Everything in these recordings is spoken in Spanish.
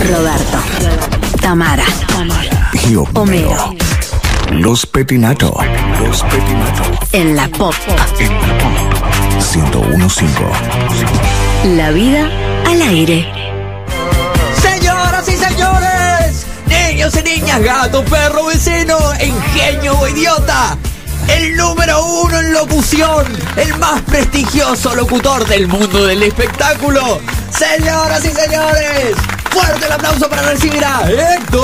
Roberto, Tamara, y Homero. Los Petinato. En la Pop. 101.5. La vida al aire. Señoras y señores, niños y niñas, gato, perro, vecino, ingenio o idiota, el número 1 en locución, el más prestigioso locutor del mundo del espectáculo. Señoras y señores, fuerte el aplauso para recibir a Héctor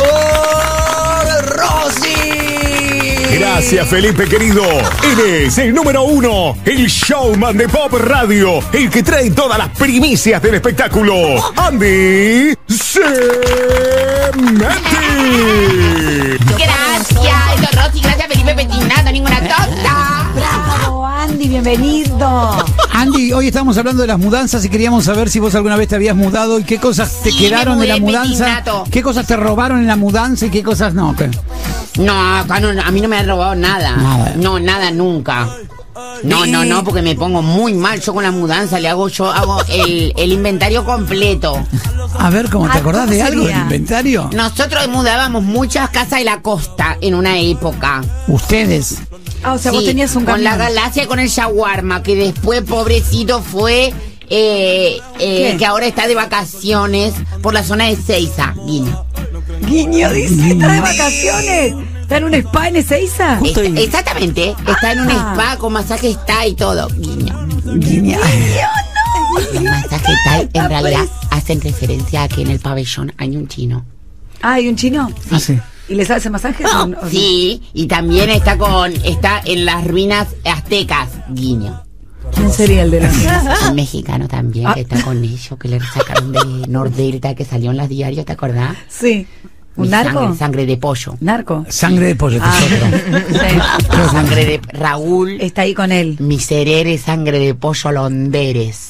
Rossi. Gracias, Felipe, querido. Eres el número 1, el showman de Pop Radio, el que trae todas las primicias del espectáculo, Andy Cementi. Gracias, Héctor Rossi, gracias, Felipe Petinato, ninguna tonta. Bravo, Andy, bienvenido. Andy, hoy estamos hablando de las mudanzas y queríamos saber si vos alguna vez te habías mudado y qué cosas te quedaron de la mudanza, Petinato. qué cosas te robaron en la mudanza y qué cosas no. No, acá no, a mí no me han robado nada. Nada. No, nada nunca. No, porque me pongo muy mal. Yo con la mudanza yo hago el inventario completo. A ver, ¿cómo te acordás de algo del sería? inventario? Nosotros mudábamos muchas casas de la costa en una época. Ustedes. Ah, o sea, vos Sí, tenías un con camión. la Galaxia y con el Shawarma, que después, pobrecito, fue que ahora está de vacaciones por la zona de Seiza, Guiño. Guiño dice, está de vacaciones. ¿Está en un spa en Ezeiza? Exactamente, está en un spa con masaje Thai y todo, Guiño. Guiña. Los masajes Thai en realidad hacen referencia a que en el pabellón hay un chino. Ah, ¿hay un chino? Ah, sí. ¿Y les hace masajes? o no? Sí, y también está en las ruinas aztecas, Guiño. ¿Quién sería el de la Un mexicano también que está con ellos, que le sacaron de Nordelta, que salió en los diarios, ¿te acordás? Sí. ¿Un Mi narco? Sangre de pollo. ¿Narco? Sangre de pollo, tesoro. Sí. Sangre de Raúl. Está ahí con él. Miserere, sangre de pollo, Londeres.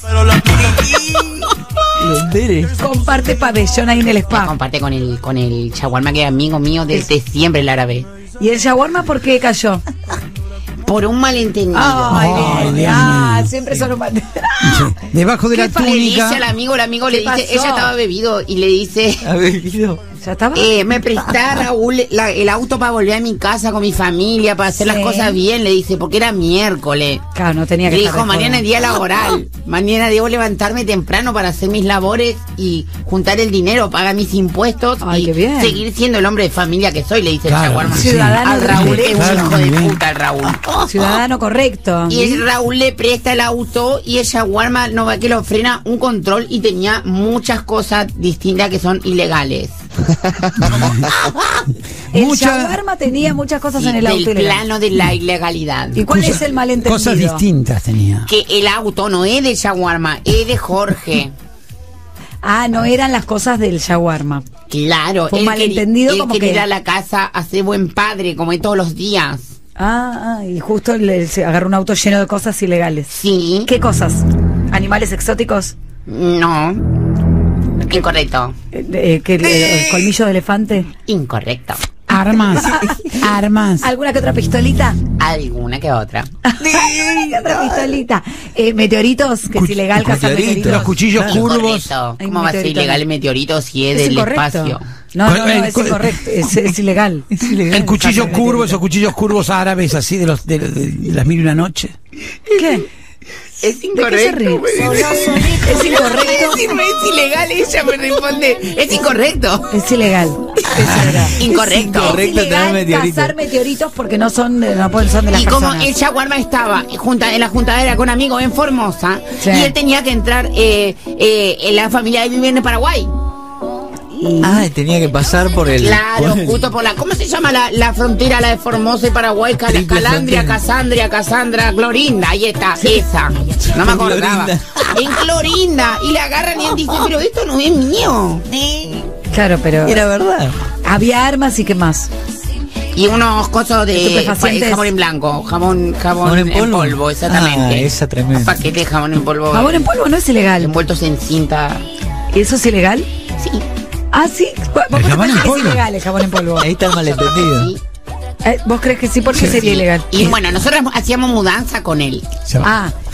Comparte pabellón ahí en el spa. Comparte con el shawarma, que es amigo mío desde siempre, el árabe. ¿Y el shawarma por qué cayó? Por un malentendido. Ay, Dios mío. Siempre son un Sí. Debajo de la Le dice túnica. al amigo, el amigo le ¿Qué dice, pasó? ella estaba bebido y le dice, ¿Ya estaba? me presta Raúl el auto para volver a mi casa con mi familia, para hacer Sí. las cosas bien, le dice, porque era miércoles. Claro, no tenía que Le estar dijo, después. mañana es día laboral, mañana debo levantarme temprano para hacer mis labores y juntar el dinero, pagar mis impuestos Ay, y qué bien. seguir siendo el hombre de familia que soy, le dice Claro, el shawarma. sí. Ciudadano Al Raúl es un Claro, hijo muy de bien. puta, el Raúl. Ciudadano correcto. Y el Raúl le presta el auto y el shawarma no va que lo frena un control y tenía muchas cosas distintas que son ilegales. El Mucha- shawarma tenía muchas cosas Sí, en el del auto ilegal. plano de la ilegalidad. ¿Y cuál es el malentendido? Cosas distintas tenía. Que el auto no es de shawarma, es de Jorge. Ah, no eran las cosas del shawarma. Claro, Fue un él malentendido, él como quería que- ir a la casa a ser buen padre, como es todos los días. Y justo se agarró un auto lleno de cosas ilegales. Sí. ¿Qué cosas? ¿Animales exóticos? No. Incorrecto. ¿El colmillo de elefante? Incorrecto. Armas. Armas. ¿Alguna que otra pistolita? Alguna que otra. ¿Qué otra pistolita? ¿Meteoritos? Que es ilegal cazar Los meteoritos. cuchillos curvos. Incorrecto. Hay ¿Cómo va a ser meteorito. ilegal el meteorito si es Es del incorrecto. espacio? No, es ¿Cuál- incorrecto. Es ilegal. El cuchillo curvo, esos cuchillos curvos árabes así de las 1001 noches. ¿Qué? Es ¿De qué se ríe? Es incorrecto. Es ilegal, ella me responde. Es incorrecto. Es ilegal. Incorrecto. Es ilegal cazar meteoritos porque no son de las Y como personas. el shawarma estaba en la juntadera con amigos en Formosa, Sí. y él tenía que entrar en la familia de vivir en Paraguay. Tenía que pasar por el... Claro, justo por ¿cómo se llama la frontera, la de Formosa y Paraguay? Triple Calandria, frontera. Casandra, Clorinda, ahí está, esa. No me acordaba. Clorinda. En Clorinda. Y la agarran y él dice, pero esto no es mío. Claro, pero Era verdad. había armas y qué más. Y unos cosos de Estupefacientes. jabón en blanco, jabón ¿Jabón en polvo? exactamente. Ah, esa tremenda. Un paquete de jabón en polvo. Jabón en polvo no es ilegal. Envueltos en cinta. ¿Eso es ilegal? Sí. Ah, sí. ¿Vos ¿El jabón crees en que es polvo? ilegal el jabón en polvo? Ahí está el malentendido. Sí. ¿Vos crees que sí? ¿Por qué sería ilegal? Y bueno, nosotros hacíamos mudanza con él. Ah,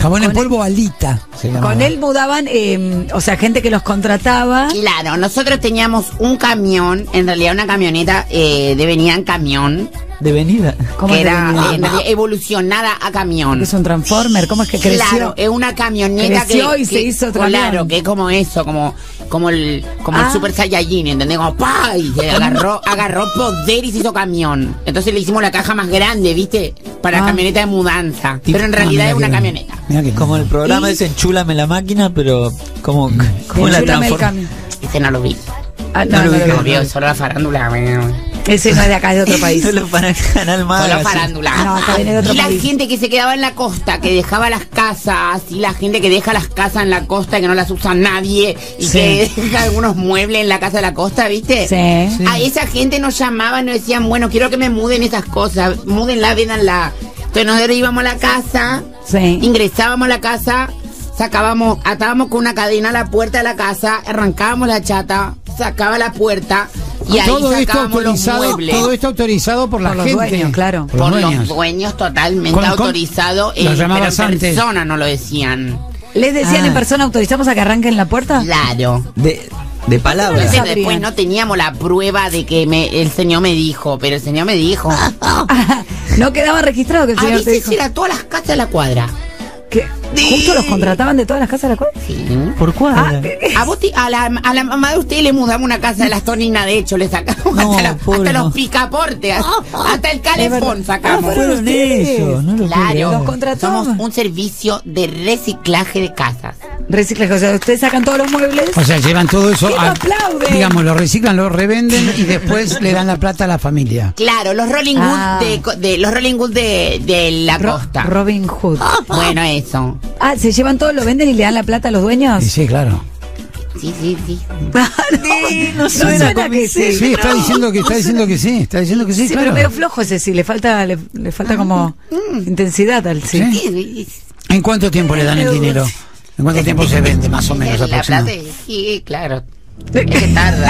Jabón en polvo Alita. se llamaba. Con él mudaban, o sea, gente que los contrataba. Claro, nosotros teníamos un camión, en realidad una camioneta de venida en camión, De venida. ¿Cómo que es de era venida? en realidad evolucionada a camión. Es un transformer, ¿cómo es que creció? Claro, es una camioneta Creció y se hizo otra claro, camión. que es como eso, como el Super Saiyajin, ¿entendés? Como ¡pah! Y se agarró poder y se hizo camión. Entonces le hicimos la caja más grande, ¿viste? Para camioneta de mudanza. Pero en realidad es una camioneta. Mirá que Como el programa ese Enchúlame la máquina, pero ¿cómo la Enchúlame el transforma? camión. Ese no lo vi. Ah, No lo vi, No vio solo la farándula. Ese no es de acá, es de otro país. Solo para el canal más. Solo farándula. No, acá viene de otro Y la país. gente que se quedaba en la costa, que dejaba las casas, y la gente que deja las casas en la costa y que no las usa nadie, y Sí. que deja algunos muebles en la casa de la costa, ¿viste? Sí. A esa gente nos llamaban y nos decían, bueno, quiero que me muden esas cosas, múdenla, véndanla. Entonces nosotros íbamos a la casa, Sí. ingresábamos a la casa, atábamos con una cadena a la puerta de la casa, arrancábamos la chata, sacaba la puerta y ahí todo esto sacábamos los autorizado, muebles. todo esto autorizado por la Por los gente. dueños, claro. Por los Por dueños. los dueños totalmente Con- autorizado, los pero llamabas en antes. persona no lo decían. ¿Les decían en persona, autorizamos a que arranquen la puerta? Claro. De palabras. Entonces sabrían. después no teníamos la prueba de que el señor me dijo, pero el señor me dijo. No quedaba registrado que el A señor te veces dijo. era todas las casas de la cuadra. ¿Qué? ¿Justo los contrataban de todas las casas de la cuadra? Sí. ¿Por cuadra? A la mamá de usted le mudamos una casa de las Toninas, de hecho, le sacamos No, hasta pobre, no. los picaportes, hasta el calefón sacamos. Fueron ellos, no lo puedo Claro, creer. Los contrataban. somos un servicio de reciclaje de casas. Reciclaje, o sea, ustedes sacan todos los muebles. O sea, llevan todo eso, ¿Quién aplaude? digamos, lo reciclan, lo revenden y después le dan la plata a la familia. Claro, los Rolling Ah. Good los Rolling Good de la costa. Robin Hood. Bueno, eso. Ah, ¿se llevan todo, lo venden y le dan la plata a los dueños? Y sí, claro. Sí, sí, sí. No suena que sí. Sí, está diciendo que sí, está diciendo que sí, Sí, claro. pero medio flojo ese sí, le falta como intensidad al sí. Sí. ¿En cuánto tiempo le dan el dinero? ¿En cuánto tiempo se vende, más o menos, La plata, aproximadamente? sí, claro. Es que tarda.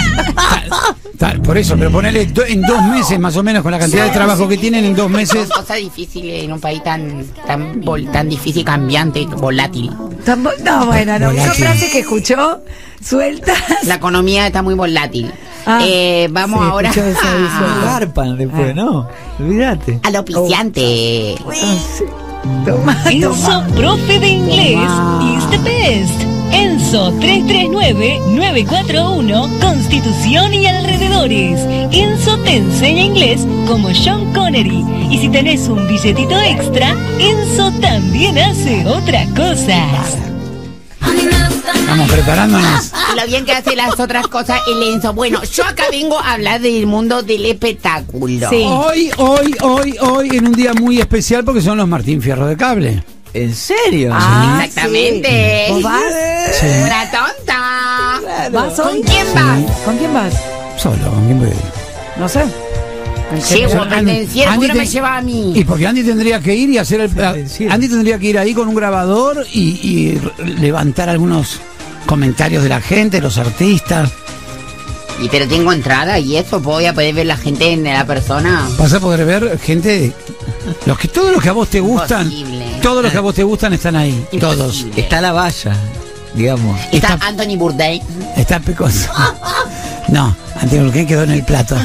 Por eso, pero ponele en 2 meses, más o menos, con la cantidad de trabajo que tienen, en 2 meses. Son cosas difíciles en un país tan difícil, cambiante, volátil. No, bueno, no. Son Volátil. frases que escuchó sueltas. La economía está muy volátil. Ah, Vamos sí, ahora escuchó eso, eso. Garpan después, ¿no? Olvídate. al auspiciante. Toma, toma. Enzo, profe de inglés, is the best. Enzo 339-941, Constitución y alrededores. Enzo te enseña inglés como Sean Connery. Y si tenés un billetito extra, Enzo también hace otras cosas. Estamos preparándonos. Lo bien que hace las otras cosas el Enzo. Bueno, yo acá vengo a hablar del mundo del espectáculo. Sí. Hoy, en un día muy especial porque son los Martín Fierro de Cable. ¿En serio? Ah, Exactamente. sí. ¿Vos vas? Sí. Una tonta. ¿Vas ¿Con hoy? quién vas? ¿Con quién vas? Solo, ¿con quién voy? No sé. Llego a Andy- pendenciero, ¿por qué no Andy me te- lleva a mí? Y porque Andy tendría que ir y hacer el. Pendenciero. Andy tendría que ir ahí con un grabador y levantar algunos comentarios de la gente, los artistas. Y pero tengo entrada y eso, voy a poder ver la gente en la persona. Vas a poder ver gente. Todos los que a vos te gustan. Imposible. Todos los que a vos te gustan están ahí. Todos. Imposible. Está la valla, digamos. Está Está- Anthony Bourdain. Está pecoso. No, Antonio Urquén quedó en el plato.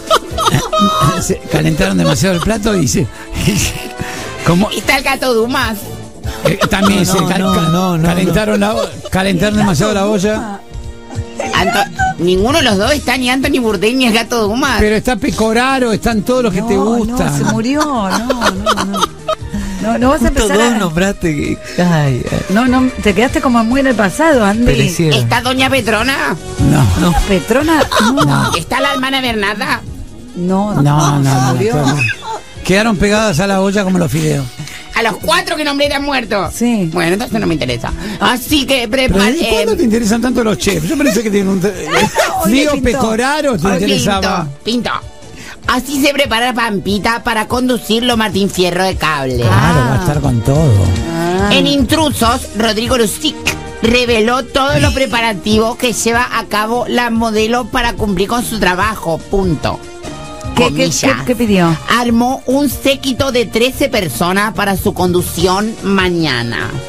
Se calentaron demasiado el plato y se. Como Está el Gato Dumas. también No, se no, calentaron demasiado la olla. Ninguno de los dos está, ni Anthony Bourdain ni el Gato Dumas. Pero está Pecoraro, están todos los que te gustan. No, se murió. No vas a Justo empezar dos a... nombraste que... Ay, No, te quedaste como muy en el pasado, Andy. perecieron. ¿Está Doña Petrona? No, Petrona, no. ¿Está la hermana Bernarda? No, no, se murió. no. Quedaron pegadas a la olla como los fideos. A los 4 que nombré han muerto. Sí. Bueno, entonces no me interesa. Así que Pero ¿desde cuándo te interesan tanto los chefs? Yo pensé que tienen un. Hoy le Lío pintó. Pecoraro te interesaba. Pinto. Así se prepara Pampita para conducirlo Martín Fierro de Cable. Claro, va a estar con todo. En Intrusos, Rodrigo Lusic reveló todos los preparativos que lleva a cabo la modelo para cumplir con su trabajo. Punto. ¿Qué pidió? Armó un séquito de 13 personas para su conducción mañana.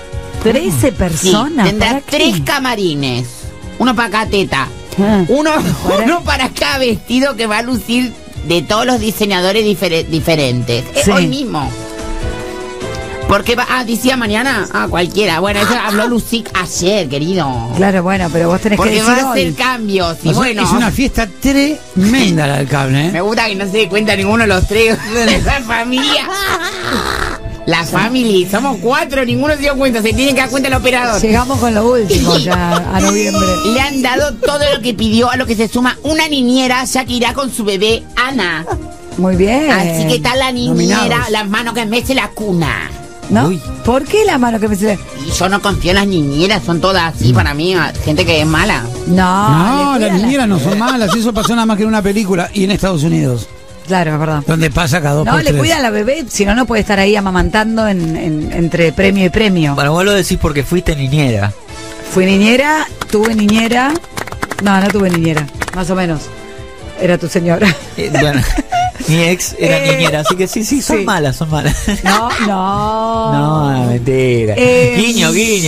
13 personas. Sí, tendrá ¿para qué? 3 camarines. Uno para cada teta. Ah. Uno para cada vestido que va a lucir de todos los diseñadores diferentes. Sí. Hoy mismo. Porque decía mañana. Cualquiera. Bueno, eso habló Lucic ayer, querido. Claro, bueno, pero vos tenés que Porque decir va a hacer hoy. cambios. Y O sea, bueno. es una fiesta tremenda la del cable, Me ¿eh? gusta que no se dé cuenta ninguno de los 3 de esa familia. La family, somos 4, ninguno se dio cuenta, se tiene que dar cuenta el operador. Llegamos con lo último ya a noviembre. Le han dado todo lo que pidió, a lo que se suma una niñera, ya que irá con su bebé Ana. Muy bien. Así que está la niñera, Nominados. las manos que mece la cuna. ¿No? Uy. ¿Por qué la mano que me se... Y yo no confío en las niñeras, son todas así para mí, gente que es mala. No, le las cuidan niñeras no son malas, eso pasó nada más que en una película y en Estados Unidos, Claro, es verdad. donde pasa cada 2 No, por le 3. cuida a la bebé, si no, no puede estar ahí amamantando entre premio y premio. Bueno, vos lo decís porque fuiste niñera. Fui niñera, tuve niñera. No tuve niñera, más o menos. Era tu señora. Bueno, mi ex era niñera, así que sí, son sí. malas, son malas. No. No, mentira. Guiño.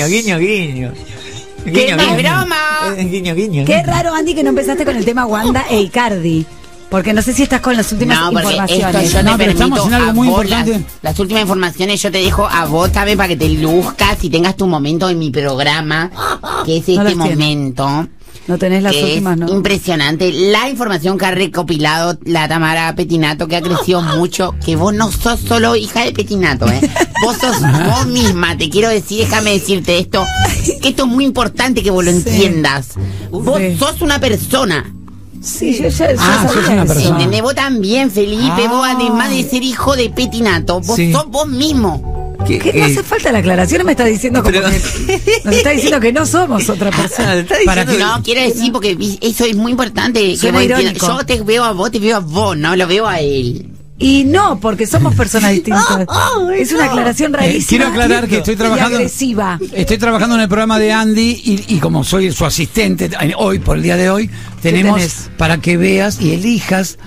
¡Qué más broma! Guiño. Qué raro, Andy, que no empezaste con el tema Wanda e Icardi. Porque no sé si estás con las últimas No, porque informaciones. esto yo No, te pero estamos permito en algo a muy vos importante. las últimas informaciones yo te dejo a vos también para que te luzcas y tengas tu momento en mi programa, que es No las este tiene. momento. No tenés las Que últimas, es ¿no? impresionante la información que ha recopilado la Tamara Petinato, que ha crecido mucho, que vos no sos solo hija de Petinato, vos sos vos misma, te quiero decir, déjame decirte esto, que esto es muy importante que vos lo entiendas. Vos Sí. sos una persona. Sí, yo ya Ah, sos sabía una eso. persona. ¿Entendés? Vos también, Felipe, vos además de ser hijo de Petinato, vos Sí. sos vos mismo. ¿Qué? No hace falta la aclaración, me está diciendo como Pero- que nos está diciendo que no somos otra persona. Para que- No, quiero decir porque eso es muy importante. Que Suena vos entiendas. irónico. Yo te veo a vos, no lo veo a él. Y no, porque somos personas distintas. Es una aclaración rarísima. Quiero aclarar que estoy y trabajando. agresiva. Estoy trabajando en el programa de Andy y como soy su asistente hoy, por el día de hoy, tenemos tenés? para que veas y elijas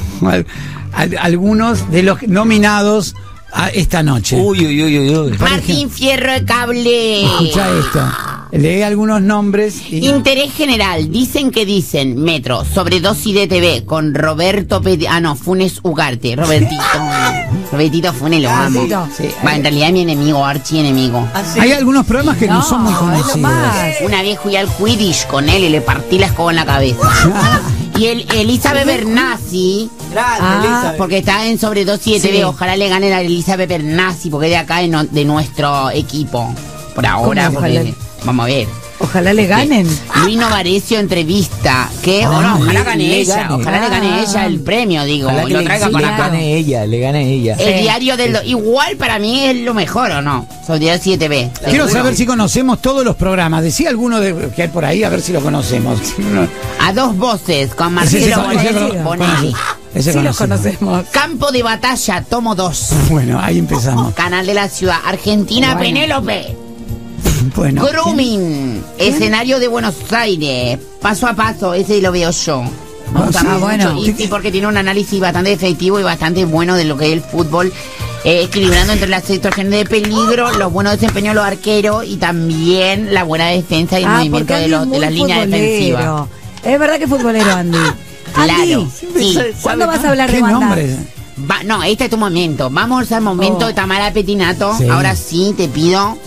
algunos de los nominados a esta noche. Uy. Martín Fierro de Cable. Escucha esto. Lee algunos nombres y... Interés general, dicen Metro, sobredosis de TV con Roberto Funes Ugarte, Robertito Funes, lo amo. Robertito. Sí. Va, en realidad es mi enemigo, archienemigo. Hay algunos programas que no, son muy es lo conocidos. más. Una vez fui al Quidditch con él y le partí la escoba en la cabeza. Y Elizabeth Bernassi, porque está en sobredosis de TV, Sí. ojalá le ganen a Elizabeth Bernassi, porque es de acá de nuestro equipo. Por ahora, ¿Cómo porque ojalá? vamos a ver. Ojalá le ganen. Luis Novarecio entrevista. ¿Qué? Ojalá gane le ella. gane. Ojalá le gane ella el premio, digo. Ojalá que Lo le traiga para acá. le gane ella. El diario del... Igual para mí es lo mejor, ¿o no? Sobredosis de TV. Quiero Seguro. saber si conocemos todos los programas. Decía alguno que hay por ahí, a ver si lo conocemos. A dos voces, con Ese Marcelo conocido. Bonelli. Ese Sí los conocemos. conocemos. Campo de batalla, tomo 2. Bueno, ahí empezamos. Canal de la ciudad. Argentina, Bueno. Penélope. Bueno. Grooming. Escenario de Buenos Aires. Paso a paso, ese lo veo yo. Me gusta mucho. bueno. Y sí, porque tiene un análisis bastante efectivo y bastante bueno de lo que es el fútbol. Equilibrando entre las situaciones de peligro, los buenos desempeños de los arqueros y también la buena defensa y el movimiento porque Andy es de muy las líneas futbolero. defensivas. Es verdad que es futbolero, Andy. Claro, Andy, sí. ¿cuándo vas a hablar ¿Qué de Wanda? nombres? No, este es tu momento. Vamos al momento Oh. de Tamara Petinato. Sí. Ahora sí, te pido.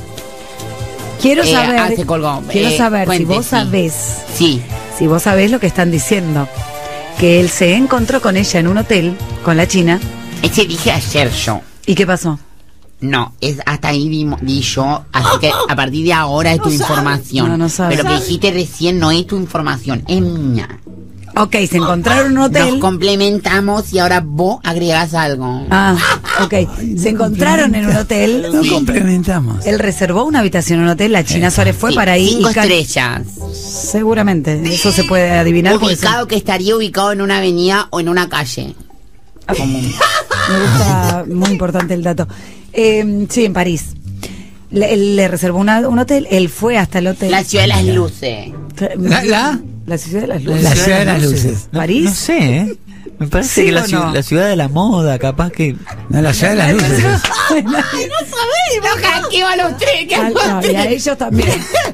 Quiero saber, se colgó. quiero saber Cuente, si vos sí. sabés, Sí. si vos sabés lo que están diciendo. Que él se encontró con ella en un hotel, con la china. Ese dije ayer yo. ¿Y qué pasó? No, hasta ahí vi yo, así que a partir de ahora es tu información. No sabes. Pero lo que dijiste recién no es tu información, es mía. Ok, se encontraron en un Nos hotel. complementamos y ahora vos agregás algo. Ah, ok. Se encontraron en un hotel. Lo complementamos. Él reservó una habitación en un hotel. La China Suárez fue Sí, para ahí. 5 y estrellas. Seguramente. Eso se puede adivinar. porque Ubicado que estaría ubicado en una avenida o en una calle. Me gusta, muy importante el dato. Sí, en París. Él le reservó un hotel. Él fue hasta el hotel. La ciudad de las luces. ¿La? La ciudad de las luces. La ciudad de las luces. No, ¿París? No sé, Me parece ¿Sí que o no? la ciudad de la moda, capaz que... No, la ciudad de las luces. No hackeo a los tres, que No, y a ellos también.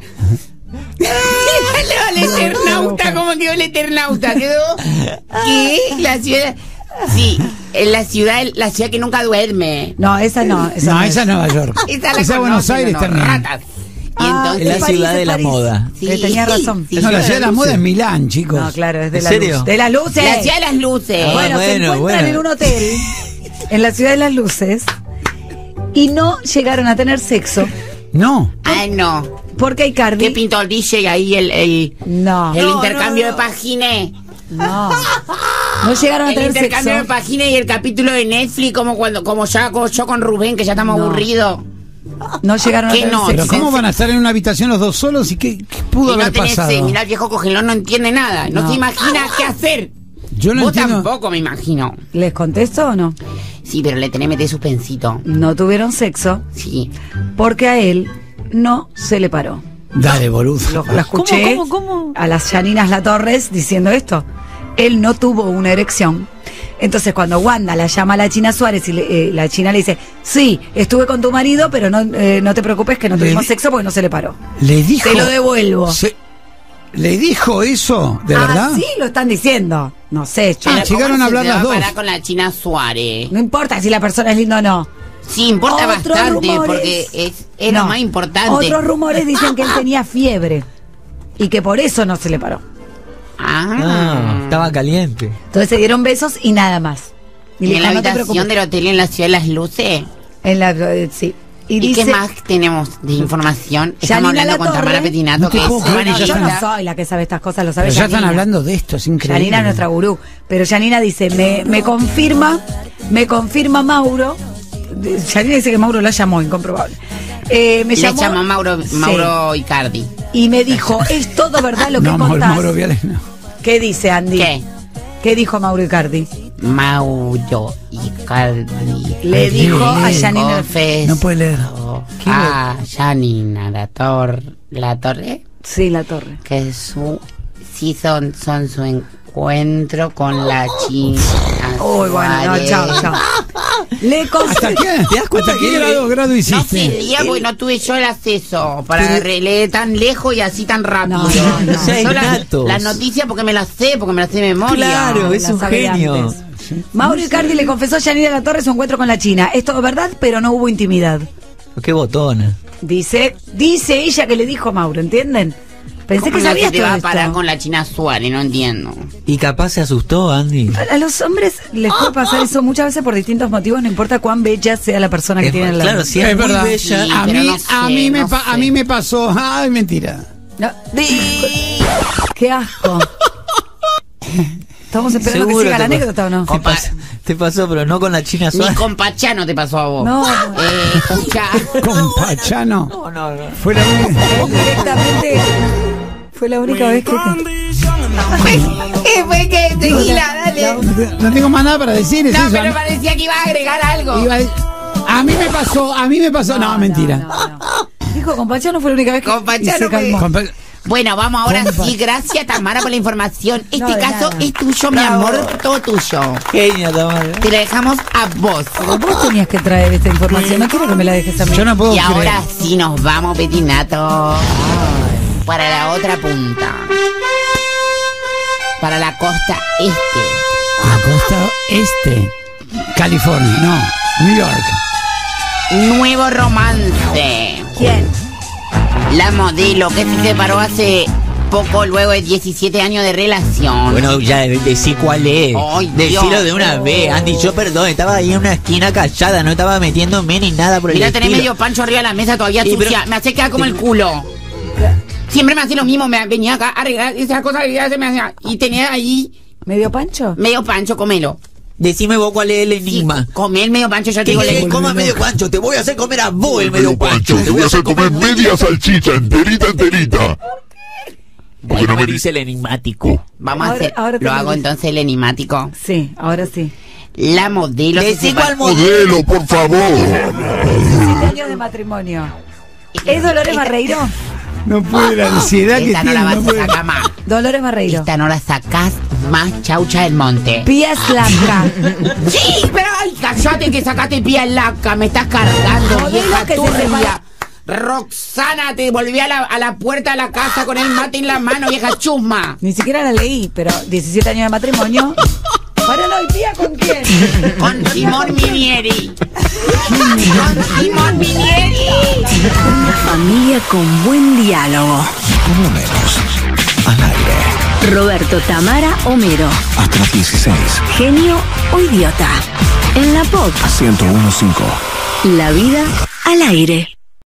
el Eternauta, ¿cómo quedó el Eternauta? Quedó que la ciudad. Sí, en la ciudad que nunca duerme. No, esa no. No, esa es Nueva York. Esa Esa es Buenos conocen, Aires no, también. ratas. Y Ah, Es la París, ciudad de la París. moda. Sí. Tenía razón. Sí, No, la ciudad de la moda es Milán, chicos. No, claro, es de ¿En la serio? luz. De las luces. La ciudad de las luces. Ah, Bueno, se bueno, encuentran bueno. en un hotel en la ciudad de las luces y no llegaron a tener sexo No. Ay, no. porque Icardi. ¿Qué pintó el DJ ahí el No. intercambio de páginas? No. No llegaron a El tener intercambio de sexo. páginas y el capítulo de Netflix, como ya hago yo con Rubén, que ya estamos No. aburridos. No llegaron a ¿Qué tener no? Pero sexo. ¿cómo van a estar en una habitación los dos solos y qué pudo Y no haber tenés, pasado? mirá, el viejo cogelón no entiende nada. No, No. se imagina qué hacer. Yo no Vos entiendo. tampoco, me imagino. ¿Les contesto o no? Sí, pero le tenés meter suspensito. No tuvieron sexo Sí. porque a él no se le paró. Dale, boludo. La escuché ¿Cómo? a las Yaninas Latorres diciendo esto. Él no tuvo una erección. Entonces cuando Wanda la llama a la China Suárez y la China le dice, sí, estuve con tu marido, pero no te preocupes que no tuvimos di- sexo porque no se le paró. Le dijo. Te lo devuelvo. ¿Le dijo eso? ¿De verdad? Sí, lo están diciendo. No sé, yo- Ah, llegaron a hablar se te las va dos. parar con la China Suárez? no importa si la persona es linda o no. Sí, importa Otros bastante, rumores. porque es No. lo más importante. Otros rumores dicen que él tenía fiebre y que por eso no se le paró. Ah, estaba caliente. Entonces se dieron besos y nada más. ¿Y le en la dijo, "No te habitación preocupes". del hotel en la ciudad de las luces? Sí. ¿Y dice, qué más tenemos de información? Estamos Yanina hablando con Latorre. Tamara Petinato, No te que puedo es creer, buena ya yo están- no soy la que sabe estas cosas, lo sabe Pero ya están Yanina. hablando de esto, es increíble. Yanina es nuestra gurú. Pero Yanina dice, me confirma Mauro. Yanina dice que Mauro la llamó, incomprobable. Me Le llamó llamó Mauro Icardi. y me dijo, ¿es todo verdad lo que No, contás? Mauro Viales no. ¿Qué dice Andy? ¿Qué? ¿Qué dijo Mauro Icardi? Mauro Icardi. Le Ay, dijo a lee. Yanina. Confesó No puede leer. a Yanina Latorre Sí, la torre. que son su encuentro con la China. Uy, bueno, no, Suárez. chao. Le ¿Hasta qué? ¿Te das cuenta ¿Hasta qué que- grado No hiciste? sería porque no tuve yo el acceso para leer tan lejos y así tan rápido. No, no sea Yo innatos. las noticias porque me las sé de memoria. Claro, es la un sabe genio. antes. Mauro Icardi le confesó a Yanina Latorre su encuentro con la China. Es todo verdad, pero no hubo intimidad. Qué botona. Dice ella que le dijo a Mauro, ¿entienden? Pensé ¿Cómo que no sabías se te todo va a esto. parar con la China Suárez? No entiendo. Y capaz se asustó, Andy. A los hombres les puede pasar eso muchas veces por distintos motivos, no importa cuán bella sea la persona que tiene al lado. Claro, si es, Es muy verdad. bella. Sí, A pero mí, no sé, a mí me no pa- a sé. mí me pasó. Ay, mentira. No. Qué asco. Estamos esperando que Seguro siga la te pa- anécdota o no. Te pasó, pero no con la China Ni Suárez. con Pachano te pasó a vos. No. Escucha. Con Pachano. No. Fue la única. Directamente fue la única vez que Fue que tequila, dale. No tengo más nada para decir. Es No, eso. pero parecía que iba a agregar algo. Iba a mí me pasó. No, mentira. No. Dijo, con Pachano fue la única vez que Con Pachano y se calmó. Con Pa- Bueno, vamos ahora Compa. sí. Gracias, Tamara, por la información. Este No, de caso nada. es tuyo, mi amor, todo tuyo. Genia, Tamara. Te lo dejamos a vos. Pero vos tenías que traer esta información, no quiero que me la dejes a mí. Yo no puedo Y creer. ahora sí nos vamos, Petinato. Para la otra punta. Para la costa este. La costa este. California, no. New York. Nuevo romance. ¿Quién? La modelo que se separó hace poco luego de 17 años de relación. Bueno, ya decí cuál es. Ay, Decilo Dios. de una vez, Andy. Yo perdón, estaba ahí en una esquina callada, no estaba metiéndome ni nada por el Mira, tenés estilo. medio pancho arriba de la mesa todavía Sí, sucia. pero- Me hace quedar como el culo. Siempre me hacía lo mismo. Me venía acá a arreglar esas cosas que ya se me hacía. Y tenía ahí ¿Medio Pancho? medio pancho, comelo. Decime vos cuál es el enigma. Sí, comé el medio pancho, ya te ¿Qué digo. querés? le- Coma medio pancho, te voy a hacer comer a vos el Medio pancho, te voy a hacer comer media salchicha enterita. Porque no me dice el enigmático. Vamos a Ahora- hacer. ahora te Lo lo hago digo. entonces el enigmático. Sí, ahora sí. La modelo se Decí separó. cuál modelo. Modelo, por favor. 17 años de matrimonio. ¿Es Dolores Barreiro? No puede la ansiedad que Esta no tiene. la vas no a puede. sacar más. Dolores Barreiro. Esta no la sacás más, Chaucha del Monte. Pía Slavka. Sí, pero ay, cállate que sacaste pía laca, me estás cargando, Modelo vieja que se turbia. separa. Roxana, te volví a la puerta de la casa con el mate en la mano, vieja chusma. Ni siquiera la leí, pero 17 años de matrimonio. ¿Para no, Pía con quién? Con Simón Minieri. Con Simón Minieri. Una familia con buen diálogo. Por lo menos al aire. Roberto, Tamara, Homero. Hasta las 16. Genio o idiota. En la Pop. 101.5. La vida al aire.